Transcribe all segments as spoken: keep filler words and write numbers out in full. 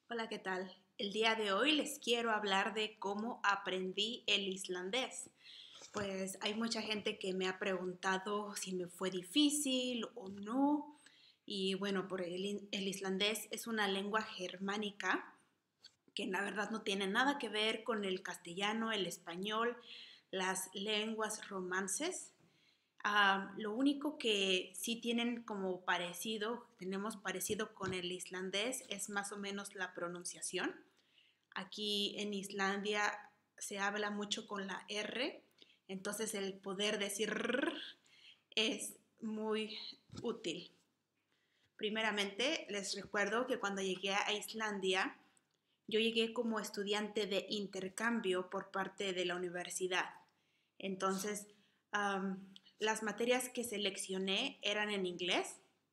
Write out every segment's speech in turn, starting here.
Hola, ¿qué tal? El día de hoy les quiero hablar de cómo aprendí el islandés. Pues hay mucha gente que me ha preguntado si me fue difícil o no. Y bueno, por el, el islandés es una lengua germánica que la verdad no tiene nada que ver con el castellano, el español, las lenguas romances. Ah, lo único que sí tienen como parecido, tenemos parecido con el islandés, es más o menos la pronunciación. Aquí en Islandia se habla mucho con la R, entonces el poder decir R es muy útil. Primeramente, les recuerdo que cuando llegué a Islandia, yo llegué como estudiante de intercambio por parte de la universidad. Entonces, um, las materias que seleccioné eran en inglés.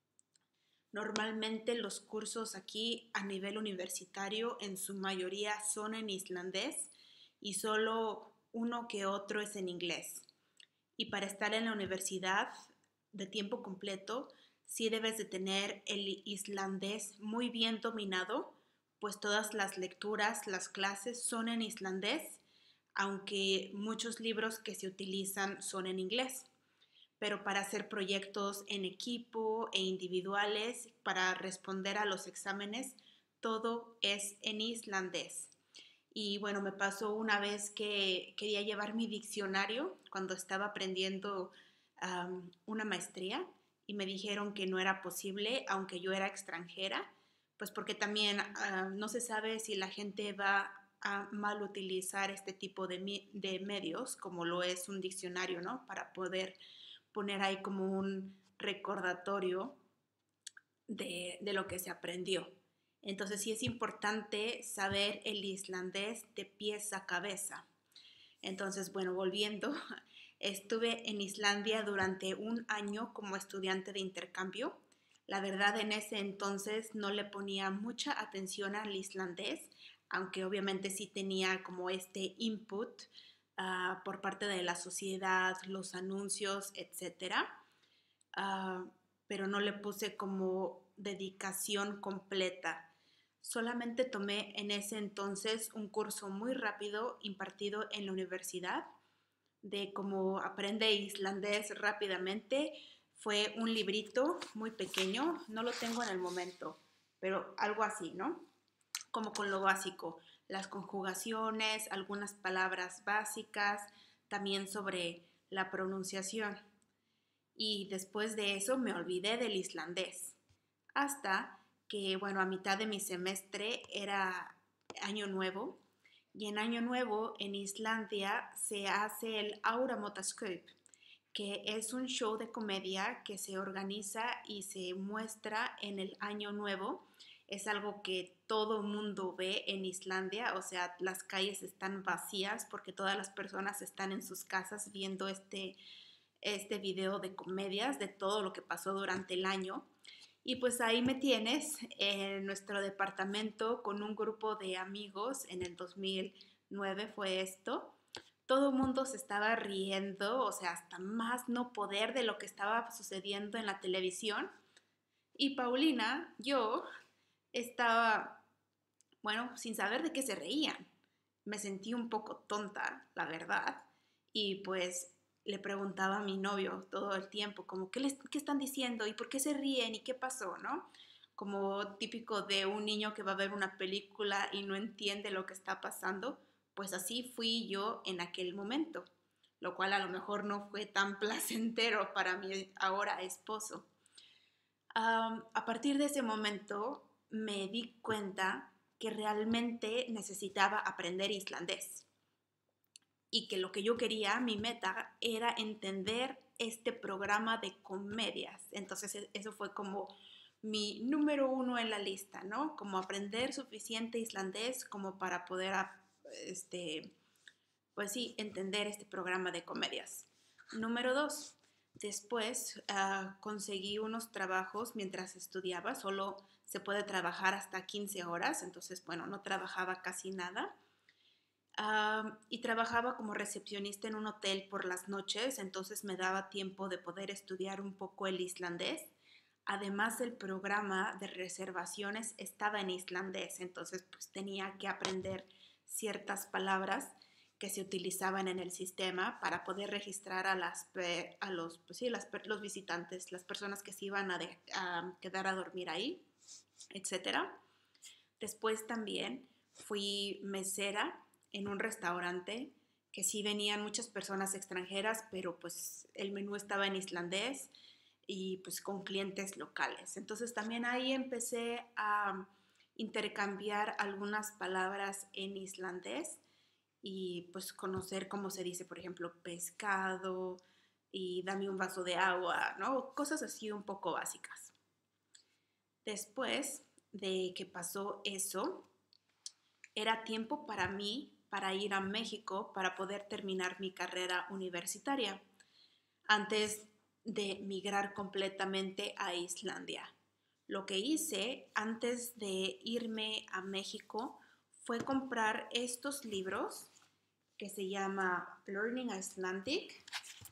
Normalmente los cursos aquí a nivel universitario en su mayoría son en islandés y solo uno que otro es en inglés. Y para estar en la universidad de tiempo completo, sí debes de tener el islandés muy bien dominado, pues todas las lecturas, las clases son en islandés, aunque muchos libros que se utilizan son en inglés. Pero para hacer proyectos en equipo e individuales, para responder a los exámenes, todo es en islandés. Y bueno, me pasó una vez que quería llevar mi diccionario cuando estaba aprendiendo um, una maestría y me dijeron que no era posible, aunque yo era extranjera, pues porque también uh, no se sabe si la gente va a mal utilizar este tipo de, de medios, como lo es un diccionario, ¿no? Para poder poner ahí como un recordatorio de, de lo que se aprendió. Entonces sí es importante saber el islandés de pies a cabeza. Entonces, bueno, volviendo, estuve en Islandia durante un año como estudiante de intercambio. La verdad, en ese entonces no le ponía mucha atención al islandés, aunque obviamente sí tenía como este input uh, por parte de la sociedad, los anuncios, etcétera. Uh, pero no le puse como dedicación completa. Solamente tomé en ese entonces un curso muy rápido impartido en la universidad de cómo aprende islandés rápidamente. Fue un librito muy pequeño, no lo tengo en el momento, pero algo así, ¿no? Como con lo básico, las conjugaciones, algunas palabras básicas, también sobre la pronunciación. Y después de eso me olvidé del islandés. Hasta que, bueno, a mitad de mi semestre era año nuevo y en año nuevo en Islandia se hace el Áramótaskaup, que es un show de comedia que se organiza y se muestra en el año nuevo. Es algo que todo mundo ve en Islandia, o sea, las calles están vacías porque todas las personas están en sus casas viendo este este video de comedias de todo lo que pasó durante el año. Y pues ahí me tienes en nuestro departamento con un grupo de amigos, en el dos mil nueve fue esto. Todo el mundo se estaba riendo, o sea, hasta más no poder de lo que estaba sucediendo en la televisión. Y Paulina, yo, estaba, bueno, sin saber de qué se reían. Me sentí un poco tonta, la verdad, y pues le preguntaba a mi novio todo el tiempo, como, ¿qué, les, qué están diciendo? ¿Y por qué se ríen? ¿Y qué pasó? ¿No? Como típico de un niño que va a ver una película y no entiende lo que está pasando, pues así fui yo en aquel momento, lo cual a lo mejor no fue tan placentero para mi ahora esposo. Um, a partir de ese momento me di cuenta que realmente necesitaba aprender islandés y que lo que yo quería, mi meta, era entender este programa de comedias. Entonces e, eso fue como mi número uno en la lista, ¿no? Como aprender suficiente islandés como para poder, este, pues sí, entender este programa de comedias. Número dos, después uh, conseguí unos trabajos mientras estudiaba, solo se puede trabajar hasta quince horas, entonces, bueno, no trabajaba casi nada. Uh, y trabajaba como recepcionista en un hotel por las noches, entonces me daba tiempo de poder estudiar un poco el islandés, Además, el programa de reservaciones estaba en islandés, entonces pues tenía que aprender ciertas palabras que se utilizaban en el sistema para poder registrar a, las, a los, pues sí, las, los visitantes, las personas que se iban a, de, a quedar a dormir ahí, etcétera. Después también fui mesera en un restaurante que sí venían muchas personas extranjeras, pero pues el menú estaba en islandés y pues con clientes locales. Entonces también ahí empecé a intercambiar algunas palabras en islandés y pues conocer cómo se dice, por ejemplo, pescado y dame un vaso de agua, ¿no? Cosas así un poco básicas. Después de que pasó eso, era tiempo para mí para ir a México para poder terminar mi carrera universitaria antes de migrar completamente a Islandia. Lo que hice antes de irme a México fue comprar estos libros que se llama Learning Icelandic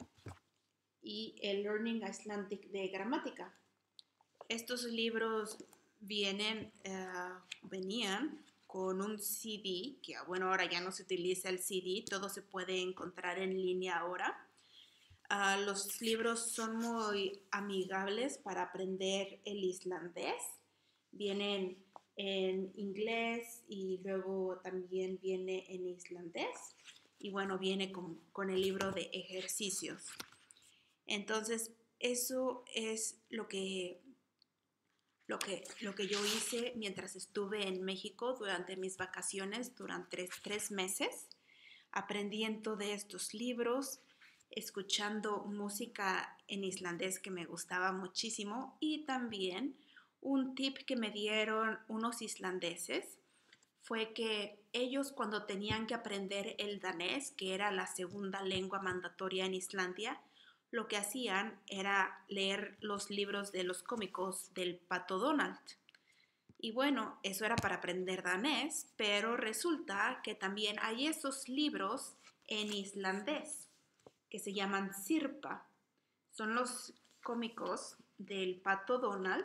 y el Learning Icelandic de gramática. Estos libros vienen, uh, venían con un C D, que bueno, ahora ya no se utiliza el C D, todo se puede encontrar en línea ahora. Uh, los libros son muy amigables para aprender el islandés. Vienen en inglés y luego también viene en islandés. Y bueno, viene con, con el libro de ejercicios. Entonces, eso es lo que, lo, que, lo que yo hice mientras estuve en México durante mis vacaciones, durante tres, tres meses, aprendiendo de estos libros, escuchando música en islandés que me gustaba muchísimo y también un tip que me dieron unos islandeses fue que ellos cuando tenían que aprender el danés, que era la segunda lengua mandatoria en Islandia, lo que hacían era leer los libros de los cómicos del Pato Donald. Y bueno, eso era para aprender danés, pero resulta que también hay esos libros en islandés que se llaman Sirpa. Son los cómicos del Pato Donald,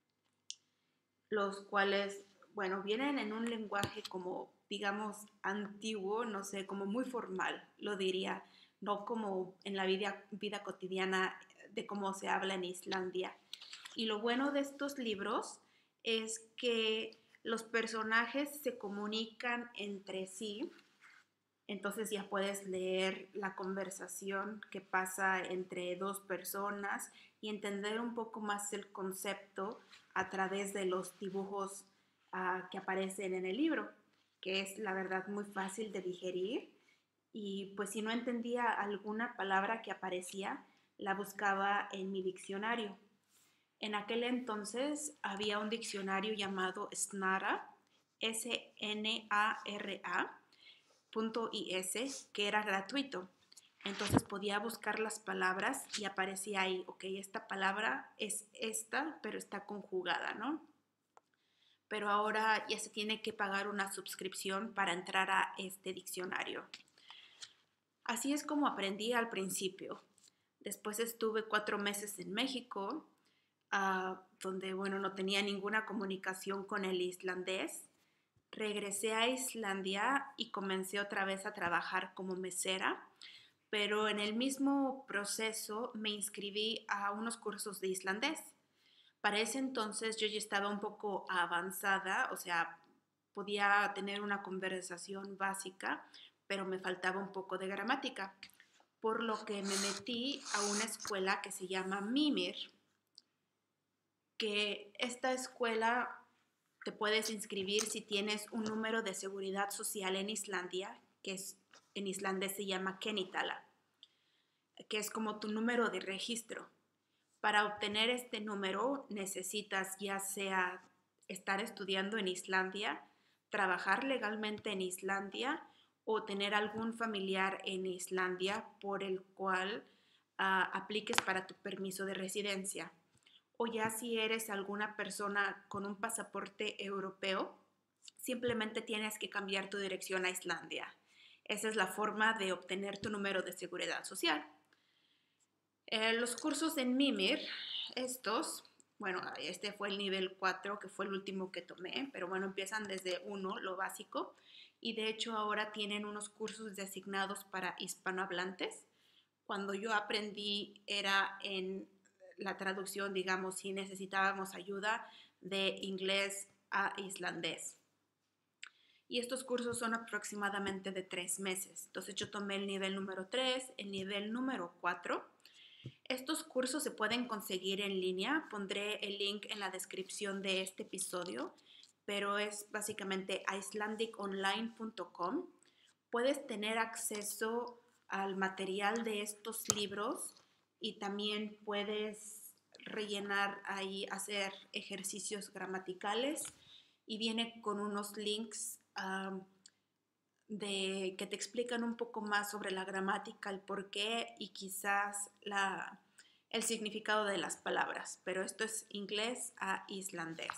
los cuales, bueno, vienen en un lenguaje como, digamos, antiguo, no sé, como muy formal, lo diría, no como en la vida, vida cotidiana de cómo se habla en Islandia. Y lo bueno de estos libros es que los personajes se comunican entre sí, entonces ya puedes leer la conversación que pasa entre dos personas y entender un poco más el concepto a través de los dibujos uh, que aparecen en el libro, que es la verdad muy fácil de digerir. Y pues si no entendía alguna palabra que aparecía, la buscaba en mi diccionario. En aquel entonces había un diccionario llamado Snara, S N A R A, .is, que era gratuito. Entonces podía buscar las palabras y aparecía ahí, ok, esta palabra es esta, pero está conjugada, ¿no? Pero ahora ya se tiene que pagar una suscripción para entrar a este diccionario. Así es como aprendí al principio. Después estuve cuatro meses en México, uh, donde, bueno, no tenía ninguna comunicación con el islandés. Regresé a Islandia y comencé otra vez a trabajar como mesera, pero en el mismo proceso me inscribí a unos cursos de islandés. Para ese entonces yo ya estaba un poco avanzada, o sea, podía tener una conversación básica, pero me faltaba un poco de gramática, por lo que me metí a una escuela que se llama Mimir, que esta escuela te puedes inscribir si tienes un número de seguridad social en Islandia, que es, en islandés se llama Kenitala, que es como tu número de registro. Para obtener este número necesitas ya sea estar estudiando en Islandia, trabajar legalmente en Islandia o tener algún familiar en Islandia por el cual uh, apliques para tu permiso de residencia. O ya si eres alguna persona con un pasaporte europeo, simplemente tienes que cambiar tu dirección a Islandia. Esa es la forma de obtener tu número de seguridad social. Eh, los cursos en Mimir, estos, bueno, este fue el nivel cuatro, que fue el último que tomé, pero bueno, empiezan desde uno, lo básico, y de hecho ahora tienen unos cursos designados para hispanohablantes. Cuando yo aprendí era en la traducción, digamos, si necesitábamos ayuda de inglés a islandés. Y estos cursos son aproximadamente de tres meses. Entonces yo tomé el nivel número tres, el nivel número cuatro. Estos cursos se pueden conseguir en línea. Pondré el link en la descripción de este episodio, pero es básicamente icelandic online punto com. Puedes tener acceso al material de estos libros y también puedes rellenar ahí, hacer ejercicios gramaticales, y viene con unos links um, de, que te explican un poco más sobre la gramática, el porqué y quizás la, el significado de las palabras, pero esto es inglés a islandés.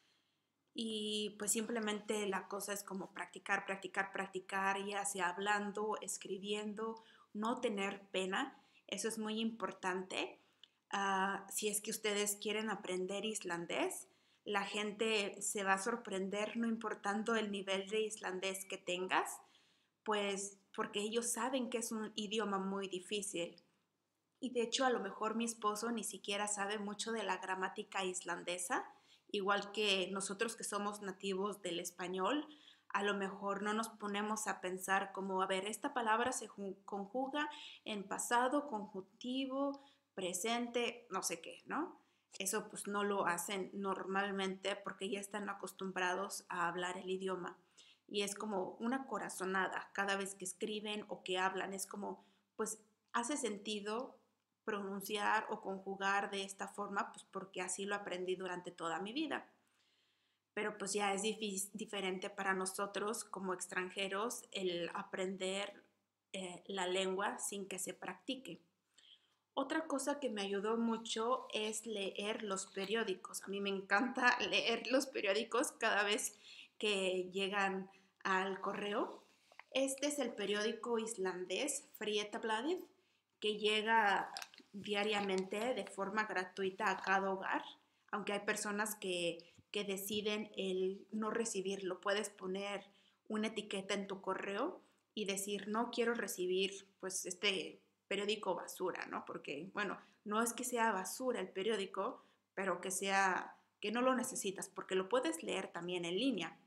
Y pues simplemente la cosa es como practicar, practicar, practicar, ya sea hablando, escribiendo, no tener pena. Eso es muy importante. Uh, si es que ustedes quieren aprender islandés, la gente se va a sorprender no importando el nivel de islandés que tengas, pues porque ellos saben que es un idioma muy difícil. Y de hecho a lo mejor mi esposo ni siquiera sabe mucho de la gramática islandesa, igual que nosotros que somos nativos del español. A lo mejor no nos ponemos a pensar como, a ver, esta palabra se conjuga en pasado, conjuntivo, presente, no sé qué, ¿no? Eso pues no lo hacen normalmente porque ya están acostumbrados a hablar el idioma. Y es como una corazonada cada vez que escriben o que hablan. Es como, pues hace sentido pronunciar o conjugar de esta forma, pues porque así lo aprendí durante toda mi vida. Pero pues ya es difícil, diferente para nosotros como extranjeros el aprender eh, la lengua sin que se practique. Otra cosa que me ayudó mucho es leer los periódicos. A mí me encanta leer los periódicos cada vez que llegan al correo. Este es el periódico islandés Fréttablaðið, que llega diariamente de forma gratuita a cada hogar, aunque hay personas que, que deciden el no recibirlo. Puedes poner una etiqueta en tu correo y decir, no quiero recibir pues este periódico basura, ¿no? Porque, bueno, no es que sea basura el periódico, pero que sea, que no lo necesitas, porque lo puedes leer también en línea.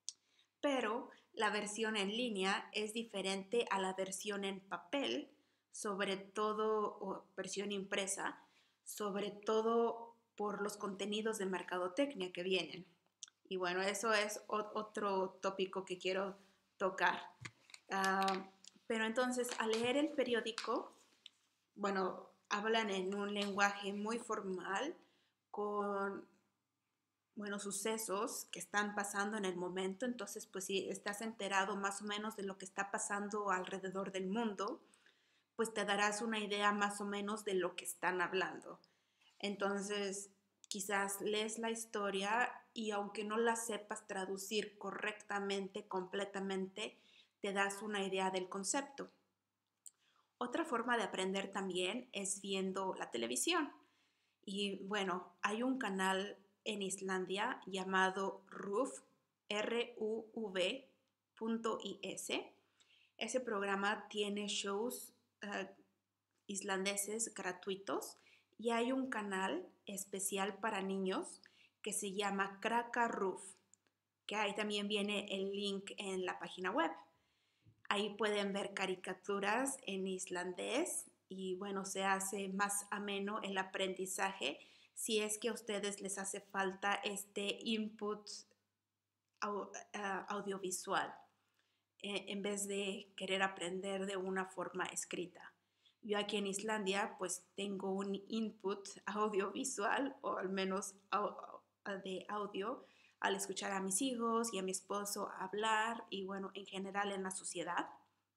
Pero la versión en línea es diferente a la versión en papel, sobre todo, o versión impresa, sobre todo por los contenidos de mercadotecnia que vienen. Y bueno, eso es otro tópico que quiero tocar. Uh, pero entonces, al leer el periódico, bueno, hablan en un lenguaje muy formal, con, bueno, sucesos que están pasando en el momento. Entonces, pues si estás enterado más o menos de lo que está pasando alrededor del mundo, pues te darás una idea más o menos de lo que están hablando. Entonces, quizás lees la historia y aunque no la sepas traducir correctamente, completamente, te das una idea del concepto. Otra forma de aprender también es viendo la televisión. Y bueno, hay un canal en Islandia llamado RUV, R U V punto I S. Ese programa tiene shows uh, islandeses gratuitos, y hay un canal especial para niños que se llama KrakkaRUV, que ahí también viene el link en la página web. Ahí pueden ver caricaturas en islandés y bueno, se hace más ameno el aprendizaje si es que a ustedes les hace falta este input audiovisual en vez de querer aprender de una forma escrita. Yo aquí en Islandia pues tengo un input audiovisual, o al menos de audio, al escuchar a mis hijos y a mi esposo hablar y bueno, en general en la sociedad.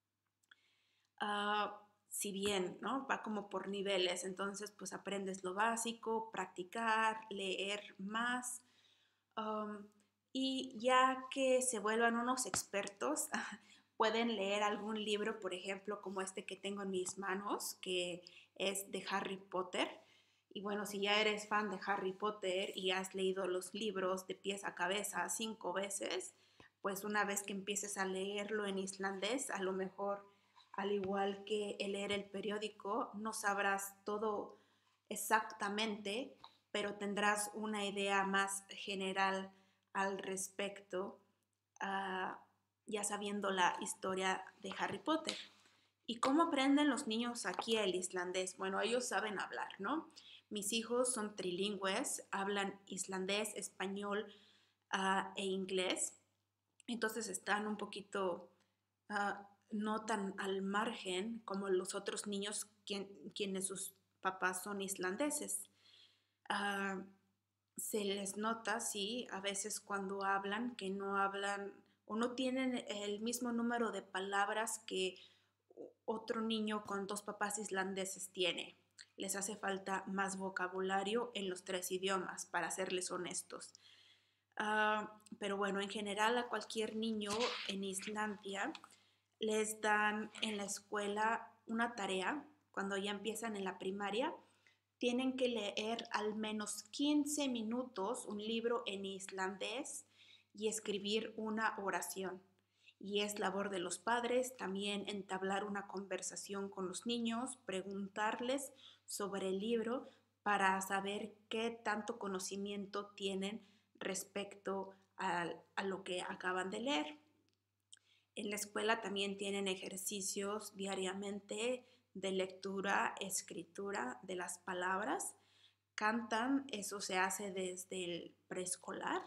Uh, si bien, ¿no? Va como por niveles, entonces pues aprendes lo básico, practicar, leer más, um, y ya que se vuelvan unos expertos, pueden leer algún libro, por ejemplo, como este que tengo en mis manos, que es de Harry Potter. Y bueno, si ya eres fan de Harry Potter y has leído los libros de pies a cabeza cinco veces, pues una vez que empieces a leerlo en islandés, a lo mejor, al igual que el leer el periódico, no sabrás todo exactamente, pero tendrás una idea más general al respecto, uh, ya sabiendo la historia de Harry Potter. ¿Y cómo aprenden los niños aquí el islandés? Bueno, ellos saben hablar, ¿no? Mis hijos son trilingües, hablan islandés, español uh, e inglés. Entonces están un poquito uh, no tan al margen como los otros niños quien, quienes sus papás son islandeses. Uh, se les nota, sí, a veces cuando hablan, que no hablan o no tienen el mismo número de palabras que otro niño con dos papás islandeses tiene. Les hace falta más vocabulario en los tres idiomas, para serles honestos. Uh, pero bueno, en general a cualquier niño en Islandia les dan en la escuela una tarea, cuando ya empiezan en la primaria, tienen que leer al menos quince minutos un libro en islandés y escribir una oración. Y es labor de los padres también entablar una conversación con los niños, preguntarles sobre el libro para saber qué tanto conocimiento tienen respecto a, a lo que acaban de leer. En la escuela también tienen ejercicios diariamente de lectura, escritura de las palabras. Cantan, eso se hace desde el preescolar.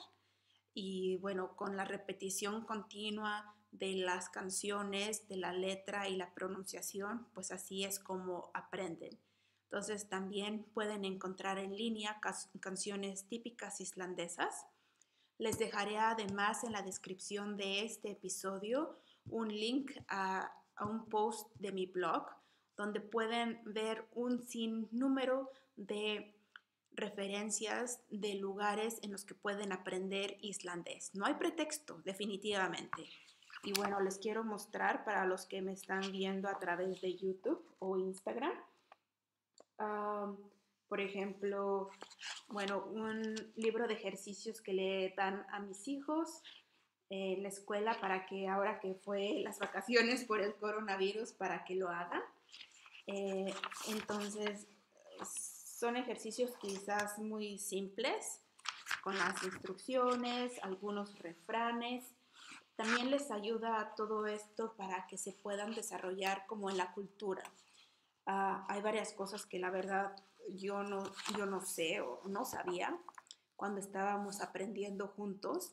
Y bueno, con la repetición continua de las canciones, de la letra y la pronunciación, pues así es como aprenden. Entonces también pueden encontrar en línea canciones típicas islandesas. Les dejaré además en la descripción de este episodio un link a, a un post de mi blog donde pueden ver un sinnúmero de referencias de lugares en los que pueden aprender islandés. No hay pretexto, definitivamente. Y bueno, les quiero mostrar para los que me están viendo a través de YouTube o Instagram. Um, por ejemplo, bueno, un libro de ejercicios que le dan a mis hijos en la escuela para que ahora que fue las vacaciones por el coronavirus, para que lo hagan. Eh, entonces, son ejercicios quizás muy simples, con las instrucciones, algunos refranes. También les ayuda a todo esto para que se puedan desarrollar como en la cultura. Uh, hay varias cosas que la verdad yo no, yo no sé o no sabía cuando estábamos aprendiendo juntos,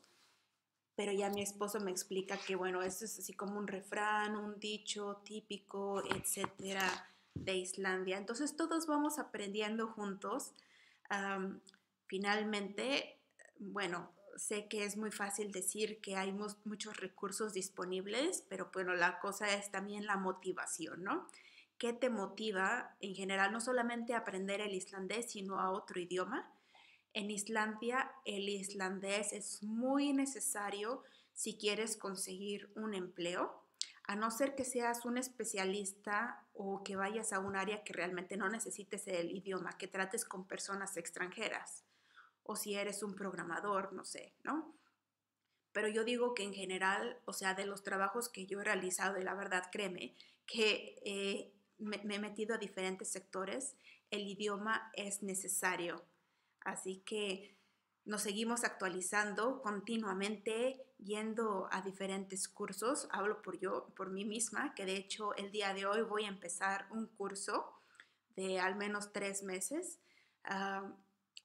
pero ya mi esposo me explica que bueno, esto es así como un refrán, un dicho típico, etcétera, de Islandia. Entonces todos vamos aprendiendo juntos. Um, finalmente, bueno, sé que es muy fácil decir que hay mu- muchos recursos disponibles, pero bueno, la cosa es también la motivación, ¿no? ¿Qué te motiva en general no solamente a aprender el islandés, sino a otro idioma? En Islandia el islandés es muy necesario si quieres conseguir un empleo, a no ser que seas un especialista o que vayas a un área que realmente no necesites el idioma, que trates con personas extranjeras, o si eres un programador, no sé, ¿no? Pero yo digo que en general, o sea, de los trabajos que yo he realizado, y la verdad, créeme, que eh, me, me he metido a diferentes sectores, el idioma es necesario. Así que nos seguimos actualizando continuamente, yendo a diferentes cursos. Hablo por yo, por mí misma, que de hecho el día de hoy voy a empezar un curso de al menos tres meses. Uh,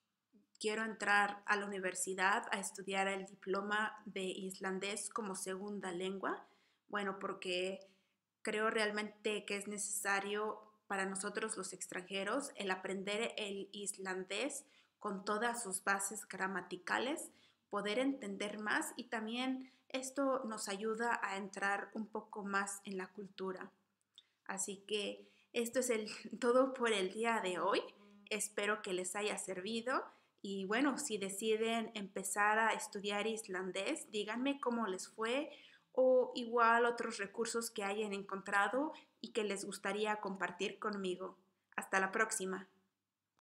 quiero entrar a la universidad a estudiar el diploma de islandés como segunda lengua. Bueno, porque creo realmente que es necesario para nosotros los extranjeros el aprender el islandés con todas sus bases gramaticales, poder entender más y también esto nos ayuda a entrar un poco más en la cultura. Así que esto es el, todo por el día de hoy. Espero que les haya servido y bueno, si deciden empezar a estudiar islandés, díganme cómo les fue o igual otros recursos que hayan encontrado y que les gustaría compartir conmigo. Hasta la próxima.